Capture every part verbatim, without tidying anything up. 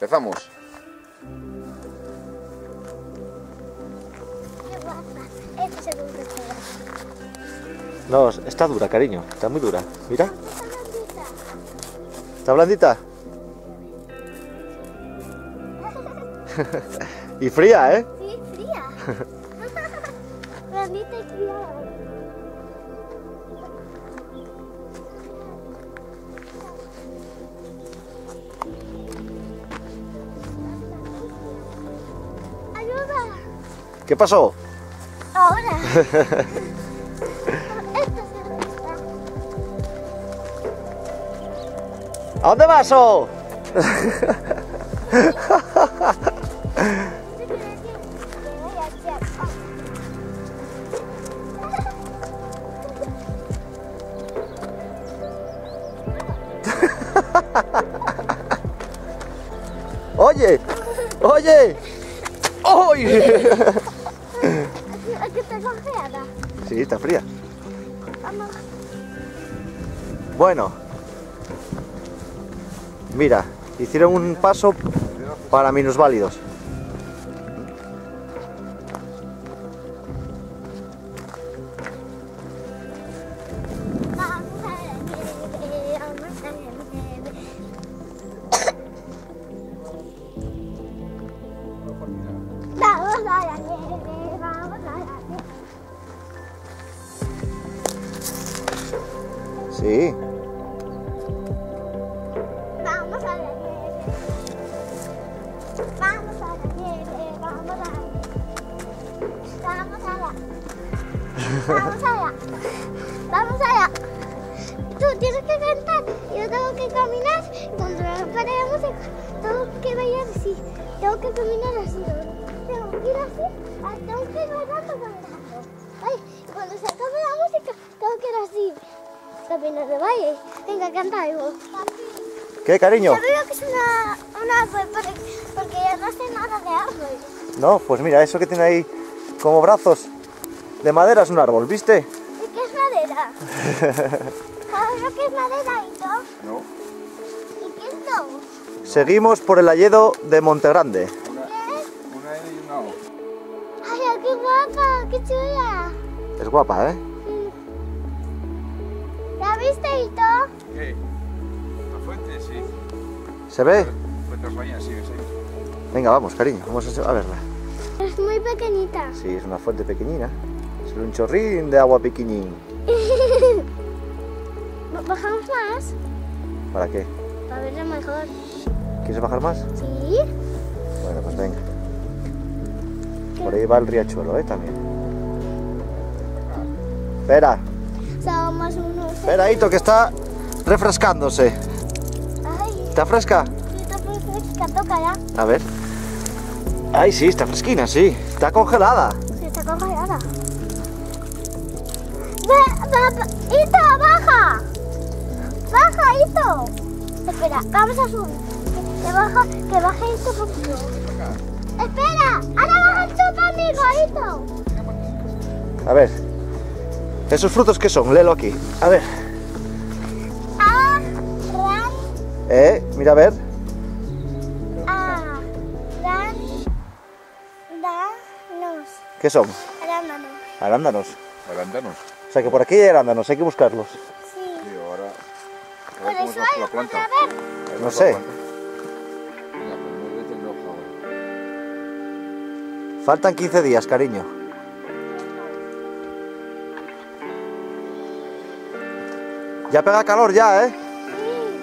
Empezamos. Qué guapa. Este es el último. No, está dura, cariño. Está muy dura. Mira. ¿Está blandita? Y fría, ¿eh? Sí, fría. Blandita y fría. ¡Ayuda! ¿Qué pasó? Ahora. Esto se me está. ¿A dónde vas, oh? Oye, oye, oye. Es que está congelada. Sí, está fría. Vamos. Bueno, mira, hicieron un paso para minusválidos. Vamos a la nieve, vamos a la nieve. Vamos a la nieve, vamos a la nieve. Sí. Vamos a la nieve. Vamos a la nieve, vamos a la nieve. Vamos a la. Vamos allá. Vamos allá. Tú tienes que cantar y yo tengo que caminar. Cuando pare la música, tengo que bailar así. Tengo que caminar así. Tengo que ir así. ah, Tengo que ir bailando caminando. Ay, y cuando se acabe la música, tengo que ir así. Caminar de baile. Venga, canta algo. ¿Qué, cariño? Yo veo que es una, un árbol porque, porque ya no sé nada de árbol. No, pues mira, eso que tiene ahí como brazos de madera es un árbol, ¿viste? ¿Y qué es madera? ¿Sabes lo que es madera, Hito? No. ¿Y qué es esto? Seguimos por el alledo de Montegrande. Una, ¿Qué es? una N y una O. ¡Ay, qué guapa! ¡Qué chula! Es guapa, ¿eh? Sí. ¿La viste, Hito? ¿Qué? ¿La fuente? Sí. ¿Se ve? Fuentes Bañas, sí, sí. Venga, vamos, cariño, vamos a verla. Es muy pequeñita. Sí, es una fuente pequeñina. Es un chorrín de agua pequeñín. ¿Bajamos más? ¿Para qué? Para verla mejor. ¿Quieres bajar más? ¿Sí? Bueno, pues venga. Por ahí va el riachuelo, ¿eh? También. Espera, Somos unos... espera, Hito, que está refrescándose. Ay, ¿Está fresca? sí, está fresca, tócala. A ver. Ay, sí, está fresquina, sí. Está congelada. Sí, está congelada. Ve, va, va, Hito, baja. Baja, Hito. Espera, vamos a subir. Que baja, que baje Hito conmigo. Espera, ahora baja tú conmigo, Hito. A ver. ¿Esos frutos qué son? Léelo aquí. A ver. A, ran, Eh, mira a ver. a, ran, danos. ¿Qué son? Arándanos. Arándanos. Arándanos. O sea que por aquí hay arándanos, hay que buscarlos. Sí. Sí, ahora. Por A ver cómo eso es hay la que planta. ver. A ver No la sé. planta. Venga, pues muévete el ojo ahora. Faltan quince días, cariño. Ya pega calor ya, ¿eh? Sí.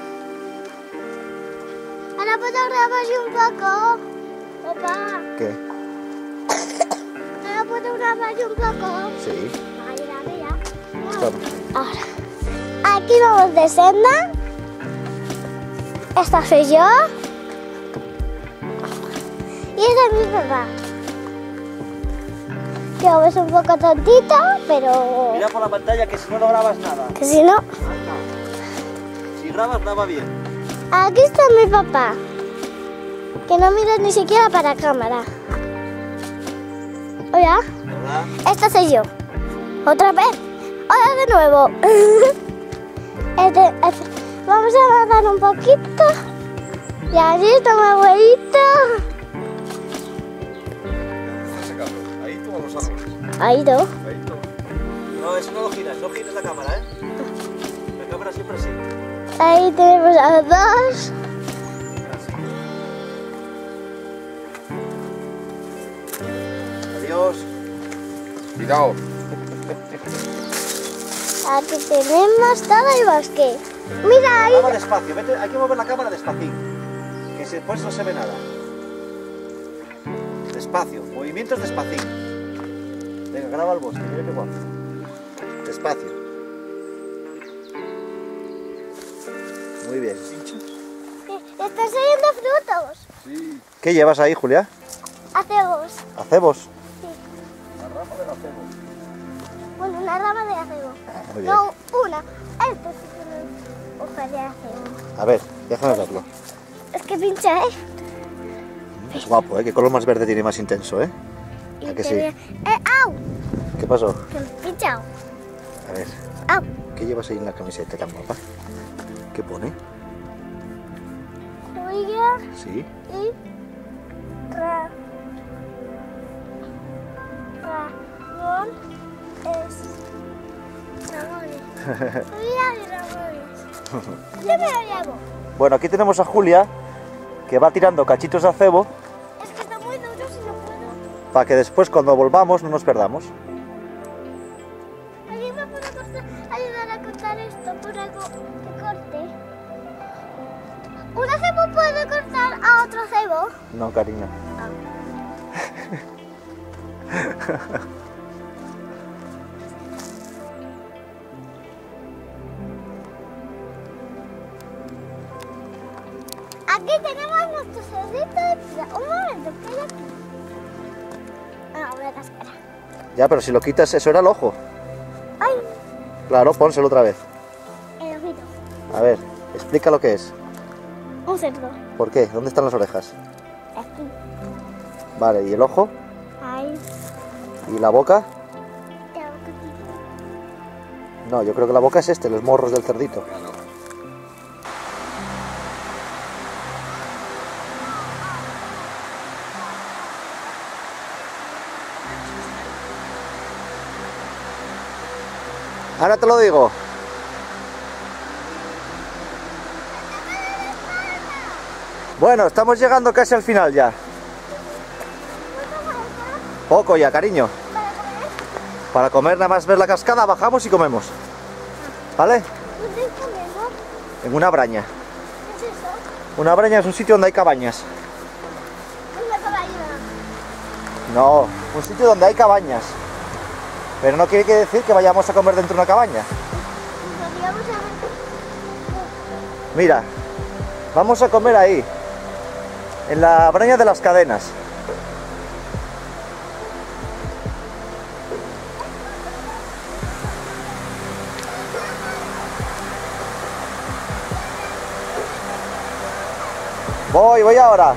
Ahora puedo grabar un poco. Papá, ¿Qué? ahora puedo grabar un poco. Sí. Vale, dale ya. Estamos. Ahora, aquí vamos de senda. Esta soy yo. Y esta es mi papá. Que vamos un poco tontito, pero Mira por la pantalla que si no, no grabas nada. que si no. Si grabas, graba bien. Aquí está mi papá. Que no mira ni siquiera para cámara. Hola, Hola. esta soy yo. Otra vez. Hola de nuevo. Este- este. Vamos a nadar un poquito. Y así está mi abuelita. Está secando. Ahí todos los árboles. Ahí no. Ahí todo. No, eso no lo giras, no gires la cámara, ¿eh? La cámara siempre así. Ahí tenemos a los dos. Adiós. Cuidado. Aquí tenemos todo el bosque. Mira ahí. Graba despacio, vete, hay que mover la cámara despacito. Que si después no se ve nada. Despacio, movimientos despacito. Venga, graba el bosque, mira qué guapo. Despacio. Muy bien. Están saliendo frutos. Sí. ¿Qué llevas ahí, Julia? Acebos. ¿Acebos? Sí. La rama del acebo. Bueno, una rama de acebo. Muy bien. No, una. Esto sí tiene hojas de acebo. A ver, déjame verlo. Es que pincha, ¿eh? Es guapo, ¿eh? Qué color más verde tiene más intenso, ¿eh? Y ¿A que te sí? ve- ¡Eh, au! ¿Qué pasó? Que me he pinchado. A ver, ¡Au! ¿qué llevas ahí en la camiseta tan guapa? ¿Qué pone? Julia Sí. y Ra. Ramón es. Ramones. Julia y Ramones. Yo me lo llevo. Bueno, aquí tenemos a Julia, que va tirando cachitos de acebo Es que está muy duro si no puedo. para que después cuando volvamos no nos perdamos. ¿Alguien me puede cortar- ayudar a cortar esto por algo que corte? ¿Un acebo puede cortar a otro acebo? No, cariño. Aquí tenemos nuestro cerdito de pizza. Un momento, ¿qué hay aquí? Ah, una cáscara. Ya, pero si lo quitas, eso era el ojo. ¡Ay! Claro, pónselo otra vez. El ojito. A ver, explica lo que es. Un cerdo. ¿Por qué? ¿Dónde están las orejas? Aquí. Vale, ¿y el ojo? Ahí. ¿Y la boca? Te hago cotito. No, yo creo que la boca es este, los morros del cerdito. Claro. Ahora te lo digo. Bueno, estamos llegando casi al final ya. Poco ya, cariño. ¿Para comer? Para comer nada más ver la cascada, bajamos y comemos. ¿Vale? ¿Dónde comemos? En una braña. ¿Qué es eso? Una braña es un sitio donde hay cabañas. Una cabaña. No, un sitio donde hay cabañas. Pero no quiere decir que vayamos a comer dentro de una cabaña. Podríamos haber... Mira, vamos a comer ahí, en la braña de las cadenas. Voy, voy ahora.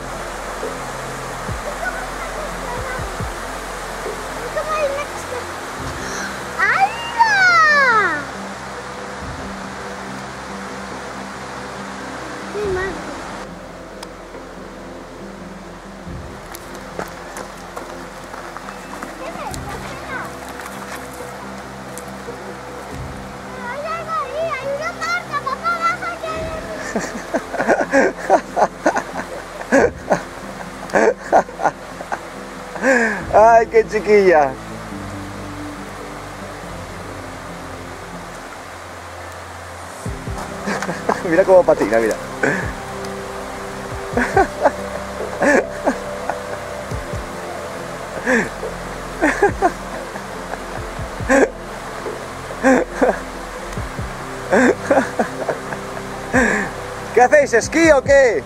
¿Cómo hay una cascada? ¡Hala! ¡Qué mal! ¿Qué es esto? Espera. Hay algo ahí, hay una marca, papá, baja ¡Ay, qué chiquilla! Mira cómo patina, mira. ¿Qué hacéis? ¿Esquí o qué?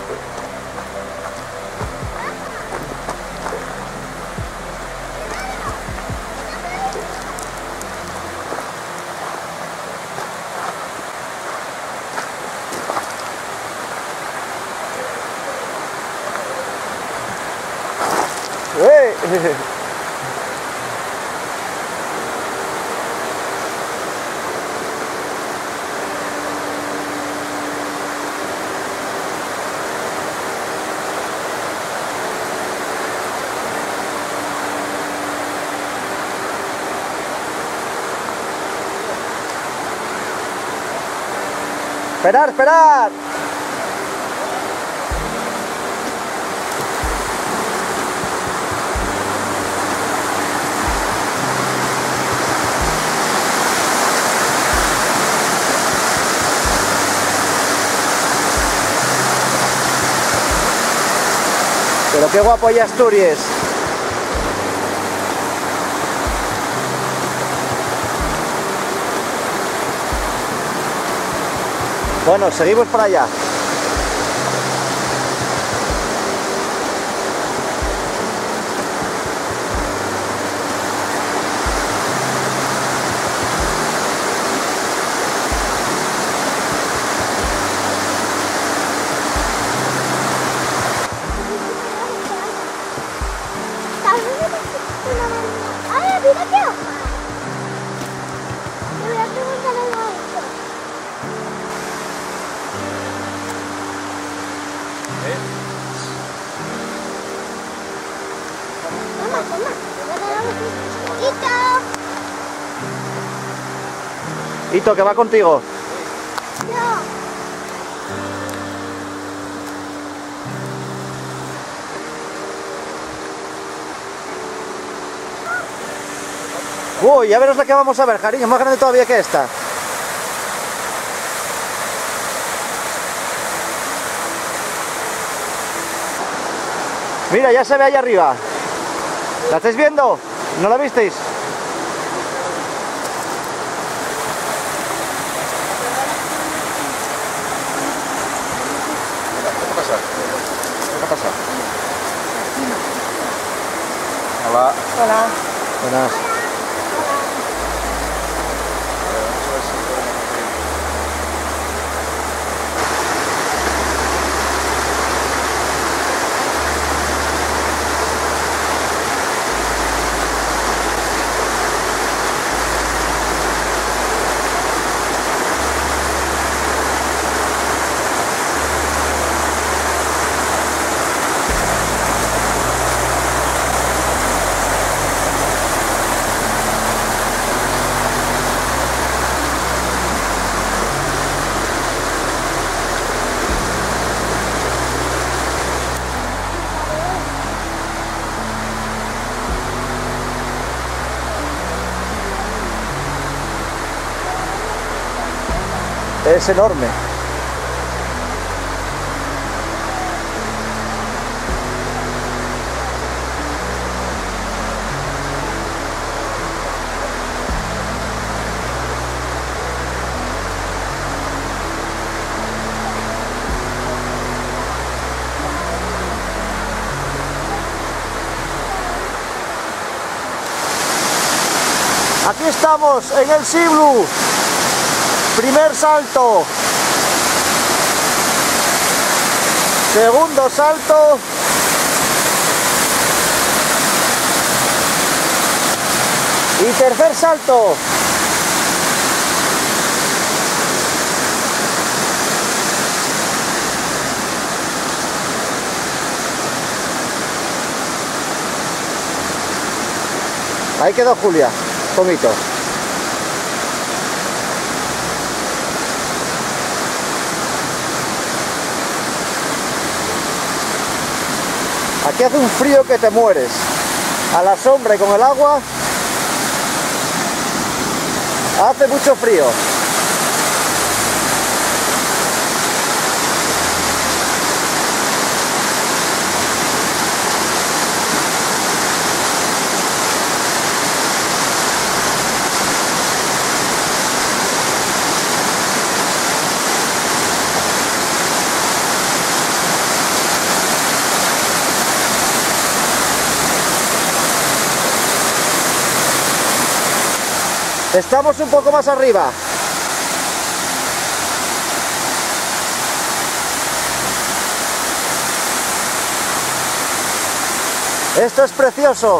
¡Eh! Esperar, esperar. Pero qué guapo hay Asturias. Bueno, seguimos para allá. ¡Ay, mira qué hoja! Le voy a preguntar algo a esto. ¿Eh? Toma, toma. ¡Hito! Hito, que va contigo. ¡No! Uy, ya verás la que vamos a ver, cariño, más grande todavía que esta. Mira, ya se ve allá arriba. ¿La estáis viendo? ¿No la visteis? ¿Qué pasa? ¿Qué pasa? Hola. Hola. Buenas. Vamos a ver si podemos conseguir. Es enorme. Aquí estamos en el Siblu. Primer salto. Segundo salto. Y tercer salto. Ahí quedó Julia, comito. Aquí hace un frío que te mueres. A la sombra y con el agua hace mucho frío. Estamos un poco más arriba. Esto es precioso.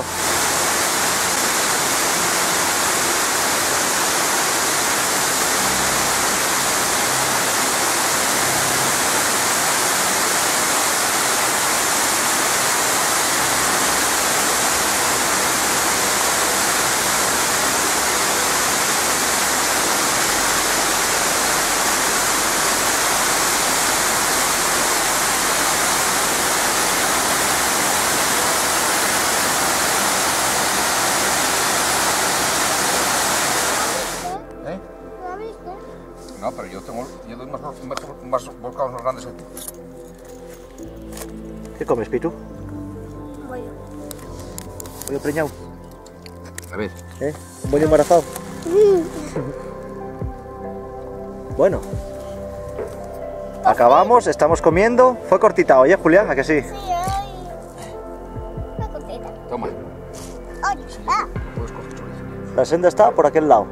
tengo, yo doy más, mejor, más volcados más grandes aquí. ¿Qué comes, Pitu? Voy. Pollo preñado. A ver. ¿Eh? ¿Un pollo embarazado? Bueno. Acabamos, estamos comiendo. Fue cortita hoy, ¿eh, Julián? ¿A que sí? Sí, ay. Una cosita. Toma. Ay, ah. Puedes coger chorizo. La senda está por aquel lado.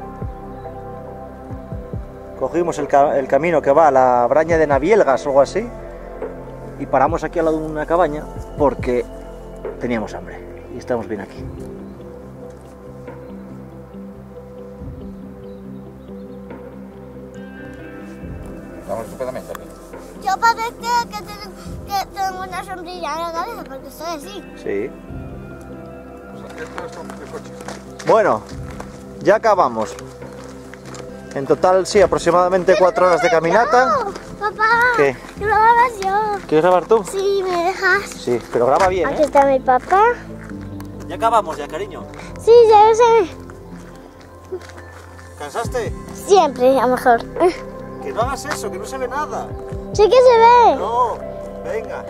Cogimos el, ca el camino que va a la Braña de Navielgas o algo así. Y paramos aquí al lado de una cabaña porque teníamos hambre. Y estamos bien aquí. Vamos estupendamente aquí. Yo parece que, tengo- que tengo una sombrilla en la cabeza porque estoy así. Sí. Pues esto es todo de coches. Bueno, ya acabamos. En total, sí, aproximadamente cuatro horas de caminata. No, papá. ¿Qué? Que lo hagas yo. ¿Quieres grabar tú? Sí, me dejas. Sí, pero graba bien, Aquí ¿eh? está mi papá. Ya acabamos, ya, cariño. Sí, ya lo sé. ¿Cansaste? Siempre, a lo mejor. Que no hagas eso, que no se ve nada. Sí que se ve. No, venga.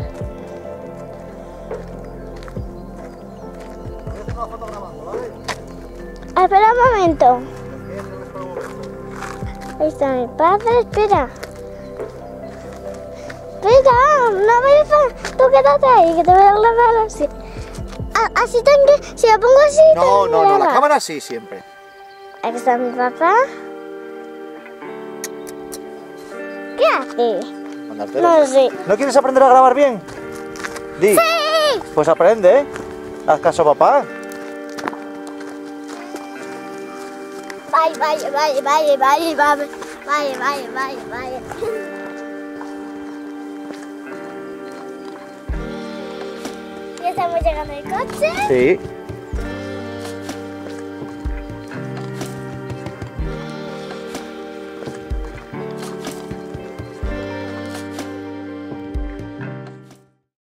Voy a hacer una foto grabando, ¿vale? Espera un momento. Espera, espera un momento. Ahí está mi padre, espera. Espera, no me fa- tú quédate ahí, que te voy a grabar así. A- así tengo, si lo pongo así, No, tengo que no, no, la grabar. cámara sí, siempre. Aquí está mi papá. ¿Qué hace? Mandarte No sé. ¿No quieres aprender a grabar bien? Di. ¡Sí! Pues aprende, ¿eh? Haz caso a papá. Vaya, vaya, vaya, vaya, vaya, vaya, vaya, vaya, vaya, vaya. Ya estamos llegando al coche. Sí.